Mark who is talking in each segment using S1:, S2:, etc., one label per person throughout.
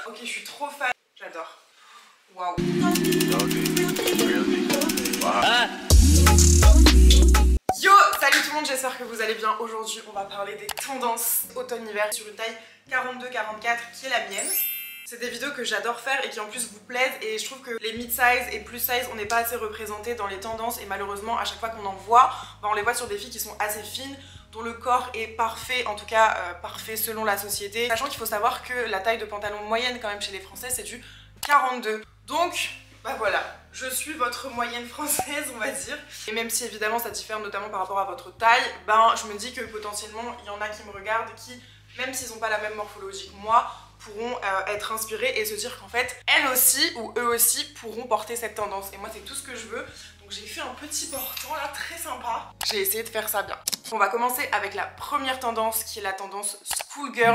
S1: Ok, je suis trop fan. J'adore. Waouh. Yo, salut tout le monde, j'espère que vous allez bien. Aujourd'hui, on va parler des tendances automne-hiver sur une taille 42-44 qui est la mienne. C'est des vidéos que j'adore faire et qui en plus vous plaisent, et je trouve que les mid-size et plus size on n'est pas assez représentés dans les tendances, et malheureusement à chaque fois qu'on en voit, on les voit sur des filles qui sont assez fines, dont le corps est parfait, en tout cas parfait selon la société. Sachant qu'il faut savoir que la taille de pantalon moyenne quand même chez les Français c'est du 42. Donc bah voilà, je suis votre moyenne française on va dire. Et même si évidemment ça diffère notamment par rapport à votre taille, ben je me dis que potentiellement il y en a qui me regardent qui, même s'ils n'ont pas la même morphologie que moi, pourront être inspirés et se dire qu'en fait elles aussi ou eux aussi pourront porter cette tendance. Et moi c'est tout ce que je veux. Donc j'ai fait un petit portant là très sympa. J'ai essayé de faire ça bien. On va commencer avec la première tendance qui est la tendance schoolgirl.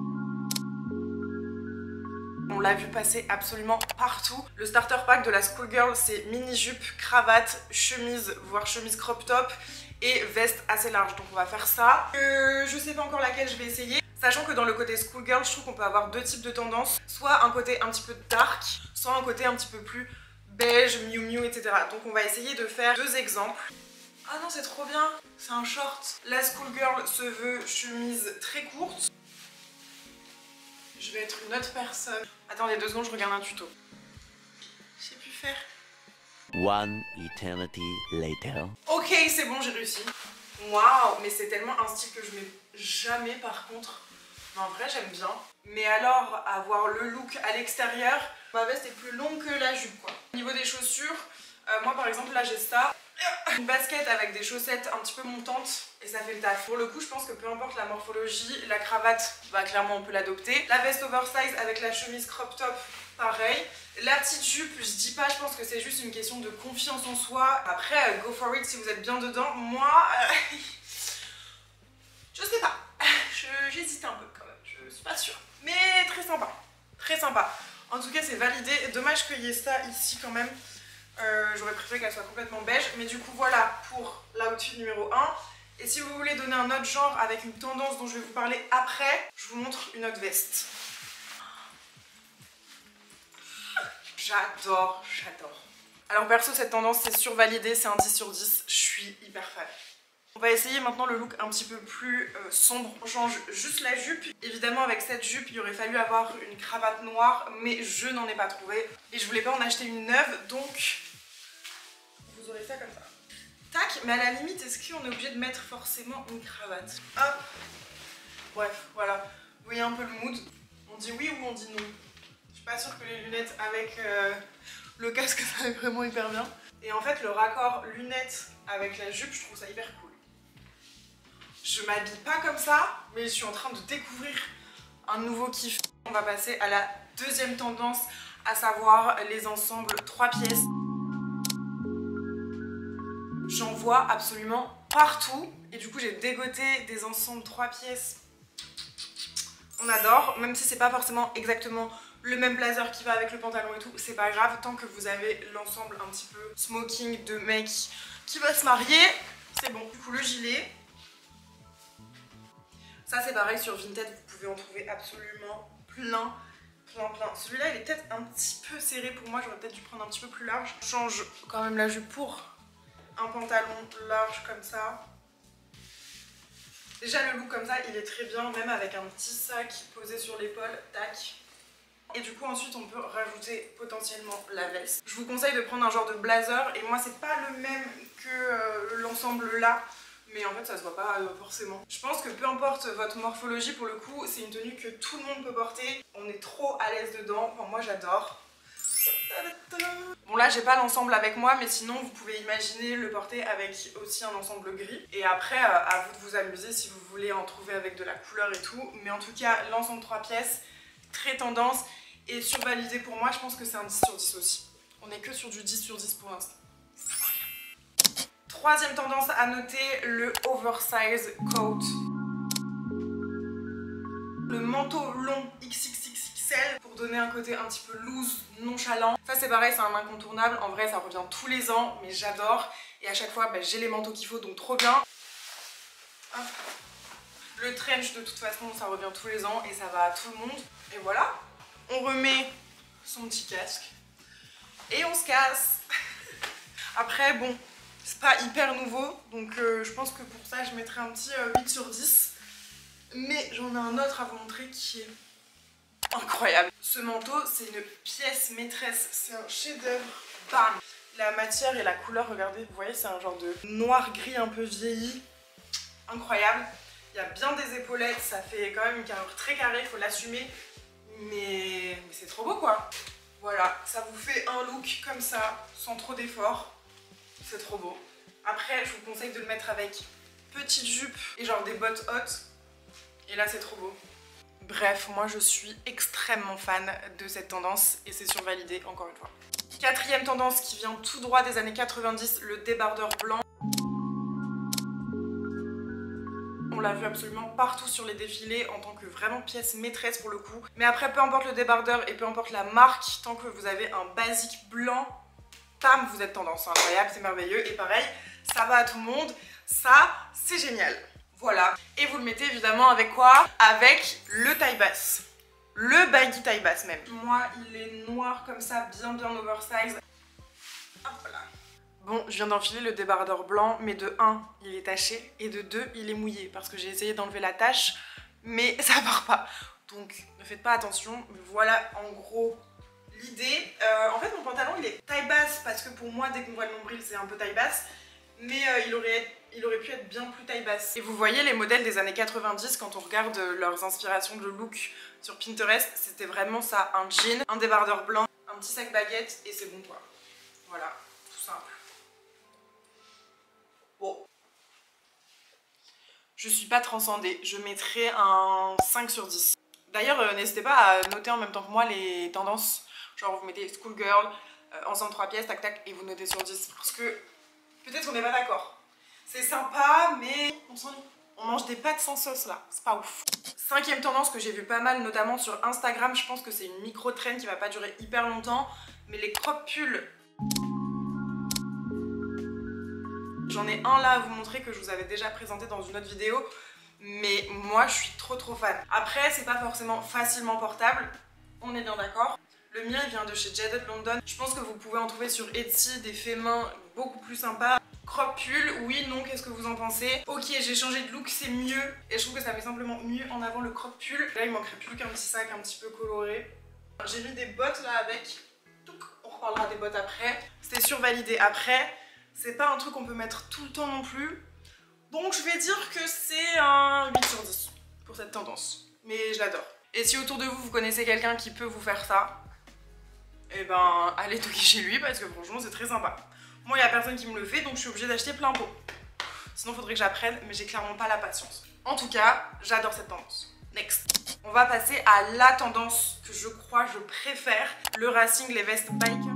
S1: On l'a vu passer absolument partout. Le starter pack de la schoolgirl c'est mini-jupe, cravate, chemise, voire chemise crop top et veste assez large. Donc on va faire ça. Je sais pas encore laquelle je vais essayer. Sachant que dans le côté schoolgirl, je trouve qu'on peut avoir deux types de tendances. Soit un côté un petit peu dark, soit un côté un petit peu plus beige, miu miu, etc. Donc on va essayer de faire deux exemples. Ah non, c'est trop bien, c'est un short. La schoolgirl se veut chemise très courte. Je vais être une autre personne. Attendez 2 secondes, je regarde un tuto. Je sais plus faire.
S2: One eternity later.
S1: Ok, c'est bon, j'ai réussi. Waouh, mais c'est tellement un style que je mets jamais par contre. Mais en vrai, j'aime bien. Mais alors, avoir le look à l'extérieur, ma veste est plus longue que la jupe quoi. Au niveau des chaussures, moi par exemple, là j'ai ça. Une basket avec des chaussettes un petit peu montantes et ça fait le taf. Pour le coup, je pense que peu importe la morphologie, la cravate, bah clairement on peut l'adopter. La veste oversize avec la chemise crop top, pareil. La petite jupe, je dis pas, je pense que c'est juste une question de confiance en soi. Après, go for it si vous êtes bien dedans. Moi, je sais pas. J'hésite un peu quand même, je suis pas sûre. Mais très sympa, très sympa. En tout cas, c'est validé. Dommage qu'il y ait ça ici quand même. J'aurais préféré qu'elle soit complètement beige. Mais du coup, voilà pour l'outfit numéro 1. Et si vous voulez donner un autre genre avec une tendance dont je vais vous parler après, je vous montre une autre veste. J'adore, j'adore. Alors perso, cette tendance c'est survalidé, c'est un 10 sur 10, je suis hyper fan. On va essayer maintenant le look un petit peu plus sombre. On change juste la jupe. Évidemment avec cette jupe il aurait fallu avoir une cravate noire, mais je n'en ai pas trouvé. Et je voulais pas en acheter une neuve, donc vous aurez ça comme ça. Tac, mais à la limite est-ce qu'on est obligé de mettre forcément une cravate? Hop. Bref, voilà. Vous voyez un peu le mood. On dit oui ou on dit non? Je suis pas sûre que les lunettes avec le casque ça va vraiment hyper bien. Et en fait le raccord lunettes avec la jupe je trouve ça hyper cool. Je m'habille pas comme ça, mais je suis en train de découvrir un nouveau kiff. On va passer à la deuxième tendance, à savoir les ensembles 3 pièces. J'en vois absolument partout et du coup j'ai dégoté des ensembles 3 pièces. On adore, même si c'est pas forcément exactement le même blazer qui va avec le pantalon et tout, c'est pas grave tant que vous avez l'ensemble un petit peu smoking de mec qui va se marier, c'est bon. Du coup le gilet, ça c'est pareil sur Vinted, vous pouvez en trouver absolument plein. Celui-là il est peut-être un petit peu serré pour moi, j'aurais peut-être dû prendre un petit peu plus large. Je change quand même la jupe pour un pantalon large comme ça. Déjà le look comme ça il est très bien, même avec un petit sac posé sur l'épaule, tac. Et du coup ensuite on peut rajouter potentiellement la veste. Je vous conseille de prendre un genre de blazer, et moi c'est pas le même que l'ensemble là, mais en fait ça se voit pas forcément. Je pense que peu importe votre morphologie, pour le coup c'est une tenue que tout le monde peut porter. On est trop à l'aise dedans, enfin, moi j'adore. Bon là j'ai pas l'ensemble avec moi, mais sinon vous pouvez imaginer le porter avec aussi un ensemble gris. Et après à vous de vous amuser si vous voulez en trouver avec de la couleur et tout. Mais en tout cas l'ensemble 3 pièces, très tendance et survalidé pour moi, je pense que c'est un 10 sur 10 aussi. On est que sur du 10 sur 10 pour l'instant. Troisième tendance à noter, le oversize coat. Le manteau long XXXXL pour donner un côté un petit peu loose, nonchalant. Ça c'est pareil, c'est un incontournable. En vrai ça revient tous les ans, mais j'adore. Et à chaque fois bah, j'ai les manteaux qu'il faut, donc trop bien. Hop. Le trench de toute façon ça revient tous les ans et ça va à tout le monde. Et voilà. On remet son petit casque et on se casse. Après bon, c'est pas hyper nouveau, donc je pense que pour ça je mettrai un petit 8 sur 10. Mais j'en ai un autre à vous montrer qui est incroyable. Ce manteau, c'est une pièce maîtresse, c'est un chef-d'œuvre. Bam! La matière et la couleur, regardez, vous voyez, c'est un genre de noir-gris un peu vieilli. Incroyable. Il y a bien des épaulettes, ça fait quand même une carrure très carrée, il faut l'assumer. Mais c'est trop beau quoi. Voilà, ça vous fait un look comme ça, sans trop d'efforts. C'est trop beau. Après, je vous conseille de le mettre avec petite jupe et genre des bottes hautes. Et là, c'est trop beau. Bref, moi je suis extrêmement fan de cette tendance et c'est survalidé encore une fois. Quatrième tendance qui vient tout droit des années 90, le débardeur blanc. On l'a vu absolument partout sur les défilés en tant que vraiment pièce maîtresse pour le coup. Mais après, peu importe le débardeur et peu importe la marque, tant que vous avez un basique blanc, bam, vous êtes tendance. C'est incroyable, c'est merveilleux. Et pareil, ça va à tout le monde. Ça, c'est génial. Voilà. Et vous le mettez évidemment avec quoi? Avec le taille basse. Le baggy taille basse même. Moi, il est noir comme ça, bien oversize. Hop là. Bon, je viens d'enfiler le débardeur blanc, mais de 1, il est taché, et de 2, il est mouillé, parce que j'ai essayé d'enlever la tache, mais ça part pas. Donc, ne faites pas attention, mais voilà en gros l'idée. En fait, mon pantalon, il est taille basse, parce que pour moi, dès qu'on voit le nombril, c'est un peu taille basse, mais il aurait pu être bien plus taille basse. Et vous voyez les modèles des années 90, quand on regarde leurs inspirations de look sur Pinterest, c'était vraiment ça, un jean, un débardeur blanc, un petit sac baguette, et c'est bon quoi. Voilà, tout simple. Bon, je suis pas transcendée, je mettrai un 5 sur 10. D'ailleurs, n'hésitez pas à noter en même temps que moi les tendances. Genre vous mettez schoolgirl, ensemble 3 pièces, tac tac, et vous notez sur 10. Parce que peut-être qu'on n'est pas d'accord. C'est sympa, mais on s'ennuie. On mange des pâtes sans sauce là, c'est pas ouf. Cinquième tendance que j'ai vu pas mal, notamment sur Instagram, je pense que c'est une micro-trend qui va pas durer hyper longtemps, mais les crop pulls. J'en ai un là à vous montrer que je vous avais déjà présenté dans une autre vidéo, mais moi je suis trop fan. Après, c'est pas forcément facilement portable, on est bien d'accord. Le mien il vient de chez Jaded London. Je pense que vous pouvez en trouver sur Etsy des faits main beaucoup plus sympas. Crop pull, oui, non, qu'est-ce que vous en pensez? Ok, j'ai changé de look, c'est mieux. Et je trouve que ça met simplement mieux en avant le crop pull. Là, il manquerait plus qu'un petit sac un petit peu coloré. J'ai mis des bottes là avec. On reparlera des bottes après. C'était survalidé. Après, c'est pas un truc qu'on peut mettre tout le temps non plus. Donc je vais dire que c'est un 8 sur 10 pour cette tendance. Mais je l'adore. Et si autour de vous, vous connaissez quelqu'un qui peut vous faire ça, et ben allez toquer chez lui parce que franchement c'est très sympa. Moi il n'y a personne qui me le fait donc je suis obligée d'acheter plein pot. Sinon faudrait que j'apprenne mais j'ai clairement pas la patience. En tout cas, j'adore cette tendance. Next. On va passer à la tendance que je crois je préfère, le racing, les vestes biker.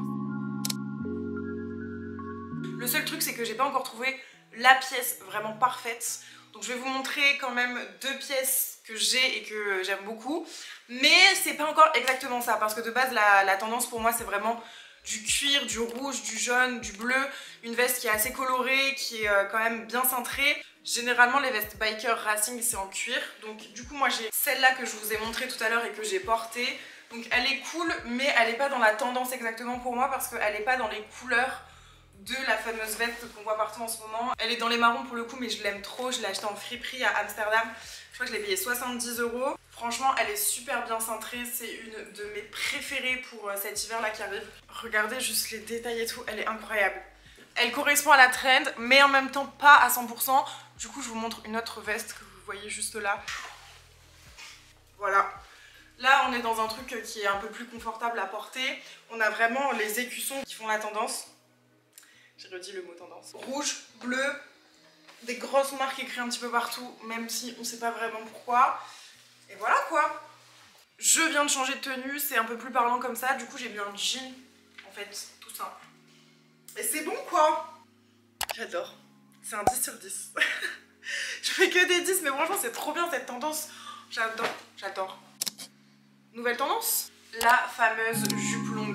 S1: Le seul truc c'est que j'ai pas encore trouvé la pièce vraiment parfaite. Donc je vais vous montrer quand même 2 pièces que j'ai et que j'aime beaucoup. Mais c'est pas encore exactement ça parce que de base la tendance pour moi c'est vraiment du cuir, du rouge, du jaune, du bleu. Une veste qui est assez colorée, qui est quand même bien cintrée. Généralement les vestes biker racing c'est en cuir. Donc du coup moi j'ai celle-là que je vous ai montrée tout à l'heure et que j'ai portée. Donc elle est cool mais elle est pas dans la tendance exactement pour moi parce qu'elle est pas dans les couleurs de la fameuse veste qu'on voit partout en ce moment. Elle est dans les marrons pour le coup mais je l'aime trop, je l'ai achetée en friperie à Amsterdam. Je crois que je l'ai payée 70 €. Franchement elle est super bien cintrée, c'est une de mes préférées pour cet hiver là qui arrive. Regardez juste les détails et tout, elle est incroyable. Elle correspond à la trend mais en même temps pas à 100%. Du coup je vous montre une autre veste que vous voyez juste là. Voilà. Là on est dans un truc qui est un peu plus confortable à porter. On a vraiment les écussons qui font la tendance. J'ai redit le mot tendance. Rouge, bleu, des grosses marques écrites un petit peu partout, même si on sait pas vraiment pourquoi. Et voilà quoi. Je viens de changer de tenue, c'est un peu plus parlant comme ça, du coup j'ai mis un jean, en fait, tout simple. Et c'est bon quoi. J'adore. C'est un 10 sur 10. Je fais que des 10, mais franchement c'est trop bien cette tendance. J'adore, j'adore. Nouvelle tendance, la fameuse jupe longue.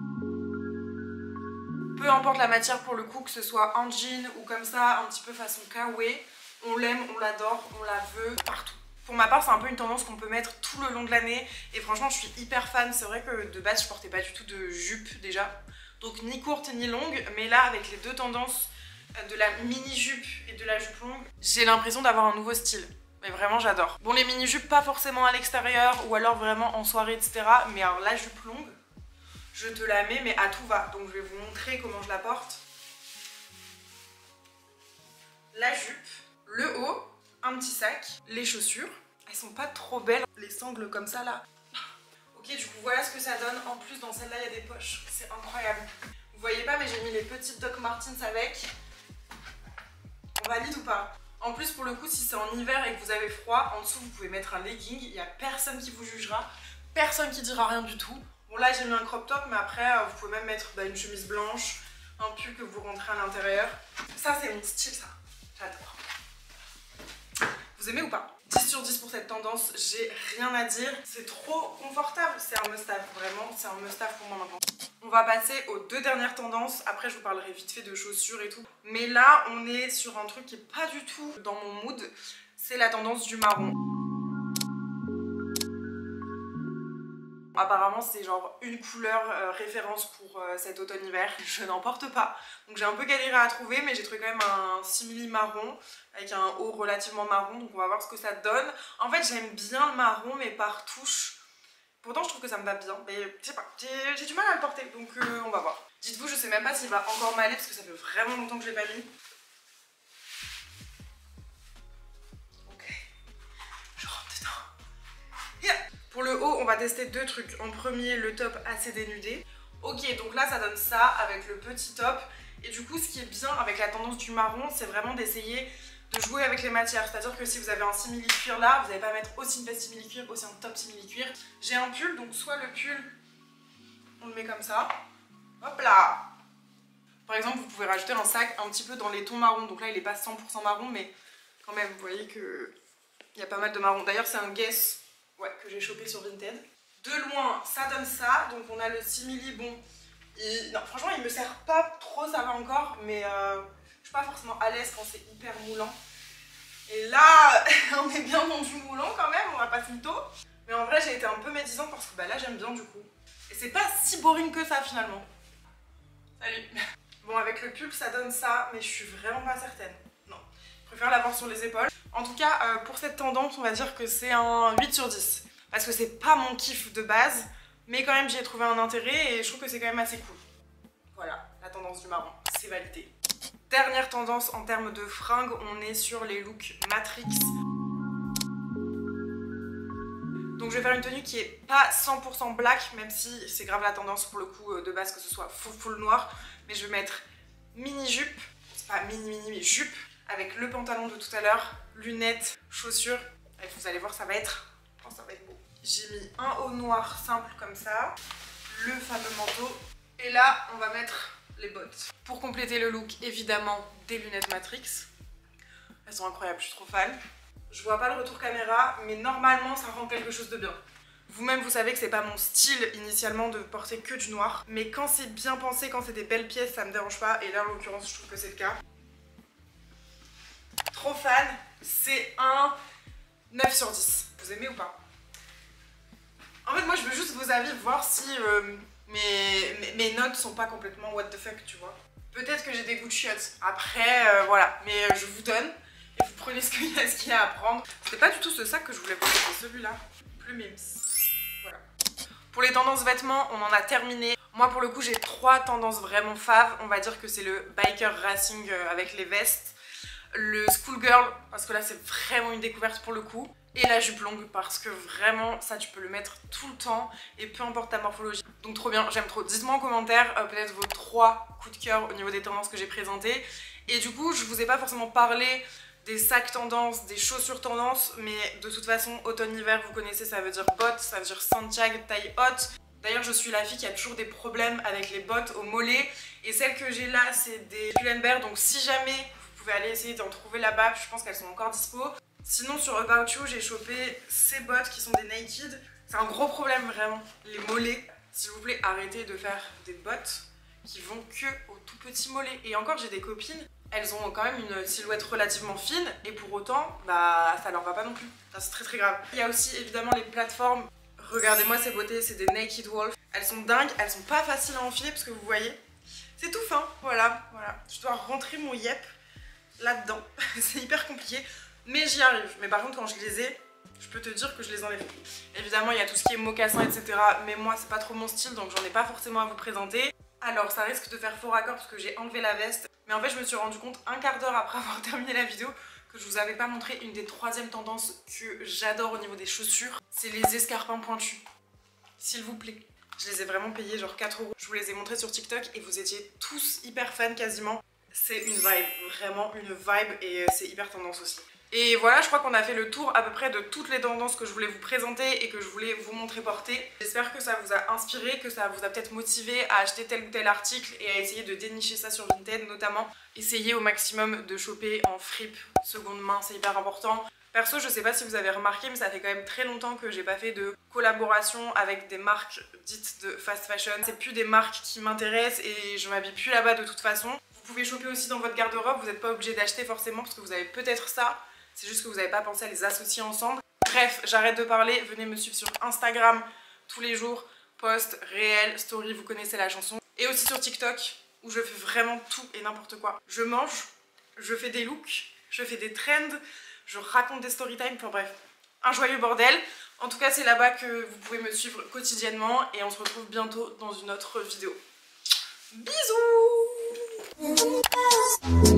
S1: Peu importe la matière pour le coup, que ce soit en jean ou comme ça, un petit peu façon kawaii, on l'aime, on l'adore, on la veut partout. Pour ma part, c'est un peu une tendance qu'on peut mettre tout le long de l'année et franchement, je suis hyper fan. C'est vrai que de base, je portais pas du tout de jupe déjà, donc ni courte ni longue, mais là, avec les deux tendances de la mini-jupe et de la jupe longue, j'ai l'impression d'avoir un nouveau style. Mais vraiment, j'adore. Bon, les mini-jupes, pas forcément à l'extérieur ou alors vraiment en soirée, etc. Mais alors, la jupe longue, je te la mets, mais à tout va. Donc, je vais vous montrer comment je la porte. La jupe, le haut, un petit sac, les chaussures. Elles sont pas trop belles, les sangles comme ça là. Ok, du coup voilà ce que ça donne. En plus dans celle-là il y a des poches, c'est incroyable. Vous voyez pas mais j'ai mis les petites Doc Martens avec. On valide ou pas? En plus pour le coup si c'est en hiver et que vous avez froid, en dessous vous pouvez mettre un legging. Il y a personne qui vous jugera, personne qui dira rien du tout. Bon là j'ai mis un crop top mais après vous pouvez même mettre une chemise blanche, un pull que vous rentrez à l'intérieur. Ça c'est mon style ça, j'adore. Vous aimez ou pas? 10 sur 10 pour cette tendance, j'ai rien à dire. C'est trop confortable, c'est un must-have, vraiment, c'est un must-have pour moi maintenant. On va passer aux deux dernières tendances, après je vous parlerai vite fait de chaussures et tout. Mais là, on est sur un truc qui est pas du tout dans mon mood, c'est la tendance du marron. Apparemment c'est genre une couleur référence pour cet automne-hiver. Je n'en porte pas. Donc j'ai un peu galéré à trouver mais j'ai trouvé quand même un simili marron avec un haut relativement marron. Donc on va voir ce que ça donne. En fait j'aime bien le marron mais par touche. Pourtant je trouve que ça me va bien. Mais je sais pas, j'ai du mal à le porter donc on va voir. Dites-vous je sais même pas s'il va encore m'aller parce que ça fait vraiment longtemps que je l'ai pas mis. Ok. Je rentre dedans. Yeah. Pour le haut, on va tester deux trucs. En premier, le top assez dénudé. Ok, donc là, ça donne ça avec le petit top. Et du coup, ce qui est bien avec la tendance du marron, c'est vraiment d'essayer de jouer avec les matières. C'est-à-dire que si vous avez un simili cuir là, vous n'allez pas mettre aussi une veste simili cuir, aussi un top simili cuir. J'ai un pull, donc soit le pull, on le met comme ça. Hop là! Par exemple, vous pouvez rajouter un sac un petit peu dans les tons marrons. Donc là, il n'est pas 100% marron, mais quand même, vous voyez qu'il y a pas mal de marron. D'ailleurs, c'est un Guess. Ouais, que j'ai chopé sur Vinted. De loin, ça donne ça. Donc on a le simili, bon. Non, franchement, il me sert pas trop, ça va encore. Mais je suis pas forcément à l'aise quand c'est hyper moulant. Et là, on est bien dans du moulant quand même, on va pas se mytho. Mais en vrai, j'ai été un peu médisante parce que bah, là, j'aime bien du coup. Et c'est pas si boring que ça finalement. Salut. Bon, avec le pull, ça donne ça, mais je suis vraiment pas certaine. Non, je préfère l'avoir sur les épaules. En tout cas, pour cette tendance, on va dire que c'est un 8 sur 10. Parce que c'est pas mon kiff de base, mais quand même j'y ai trouvé un intérêt et je trouve que c'est quand même assez cool. Voilà, la tendance du marron, c'est validé. Dernière tendance en termes de fringues, on est sur les looks Matrix. Donc je vais faire une tenue qui est pas 100% black, même si c'est grave la tendance pour le coup de base que ce soit full noir. Mais je vais mettre mini jupe, c'est pas mini mais jupe, avec le pantalon de tout à l'heure, lunettes, chaussures. Et vous allez voir, ça va être beau. J'ai mis un haut noir simple comme ça, le fameux manteau. Et là, on va mettre les bottes. Pour compléter le look, évidemment, des lunettes Matrix. Elles sont incroyables, je suis trop fan. Je vois pas le retour caméra, mais normalement, ça rend quelque chose de bien. Vous-même, vous savez que c'est pas mon style initialement de porter que du noir. Mais quand c'est bien pensé, quand c'est des belles pièces, ça me dérange pas. Et là, en l'occurrence, je trouve que c'est le cas. Trop fan, c'est un 9 sur 10. Vous aimez ou pas? En fait, moi, je veux juste vos avis, voir si mes notes sont pas complètement what the fuck, tu vois. Peut-être que j'ai des goûts de chiottes. Après, voilà. Mais je vous donne et vous prenez ce qu'il y a à prendre. C'était pas du tout ce sac que je voulais prendre, c'était celui-là. Plus mims. Voilà. Pour les tendances vêtements, on en a terminé. Moi, pour le coup, j'ai 3 tendances vraiment faves. On va dire que c'est le biker racing avec les vestes, le schoolgirl, parce que là, c'est vraiment une découverte pour le coup, et la jupe longue, parce que vraiment, ça, tu peux le mettre tout le temps, et peu importe ta morphologie. Donc trop bien, j'aime trop. Dites-moi en commentaire peut-être vos 3 coups de cœur au niveau des tendances que j'ai présentées. Et du coup, je vous ai pas forcément parlé des sacs tendances, des chaussures tendances, mais de toute façon, automne-hiver, vous connaissez, ça veut dire bottes, ça veut dire Santiago taille haute. D'ailleurs, je suis la fille qui a toujours des problèmes avec les bottes au mollet, et celles que j'ai là, c'est des Pull&Bear, donc si jamais vous pouvez aller essayer d'en trouver là-bas, je pense qu'elles sont encore dispo. Sinon, sur About You, j'ai chopé ces bottes qui sont des naked. C'est un gros problème, vraiment, les mollets. S'il vous plaît, arrêtez de faire des bottes qui vont que au tout petit mollet. Et encore, j'ai des copines, elles ont quand même une silhouette relativement fine et pour autant, bah ça leur va pas non plus. C'est très très grave. Il y a aussi évidemment les plateformes. Regardez-moi ces beautés, c'est des Naked Wolf. Elles sont dingues, elles sont pas faciles à enfiler parce que vous voyez, c'est tout fin. Voilà. Je dois rentrer mon yep là-dedans. C'est hyper compliqué, mais j'y arrive. Mais par contre, quand je les ai, je peux te dire que je les enlève plus. Évidemment, il y a tout ce qui est mocassin, etc. Mais moi, c'est pas trop mon style, donc j'en ai pas forcément à vous présenter. Alors, ça risque de faire faux raccord parce que j'ai enlevé la veste. Mais en fait, je me suis rendu compte un quart d'heure après avoir terminé la vidéo que je vous avais pas montré une des troisièmes tendances que j'adore au niveau des chaussures. C'est les escarpins pointus. S'il vous plaît. Je les ai vraiment payés genre 4 €. Je vous les ai montrés sur TikTok et vous étiez tous hyper fans quasiment. C'est une vibe, vraiment une vibe et c'est hyper tendance aussi. Et voilà, je crois qu'on a fait le tour à peu près de toutes les tendances que je voulais vous présenter et que je voulais vous montrer porter. J'espère que ça vous a inspiré, que ça vous a peut-être motivé à acheter tel ou tel article et à essayer de dénicher ça sur Vinted notamment. Essayez au maximum de choper en fripe, seconde main, c'est hyper important. Perso, je sais pas si vous avez remarqué, mais ça fait quand même très longtemps que j'ai pas fait de collaboration avec des marques dites de fast fashion. C'est plus des marques qui m'intéressent et je m'habille plus là-bas de toute façon. Vous pouvez choper aussi dans votre garde-robe, vous n'êtes pas obligé d'acheter forcément parce que vous avez peut-être ça. C'est juste que vous n'avez pas pensé à les associer ensemble. Bref, j'arrête de parler, venez me suivre sur Instagram tous les jours, post, réel, story, vous connaissez la chanson. Et aussi sur TikTok, où je fais vraiment tout et n'importe quoi. Je mange, je fais des looks, je fais des trends, je raconte des storytime, enfin bref, un joyeux bordel. En tout cas, c'est là-bas que vous pouvez me suivre quotidiennement et on se retrouve bientôt dans une autre vidéo. Bisous!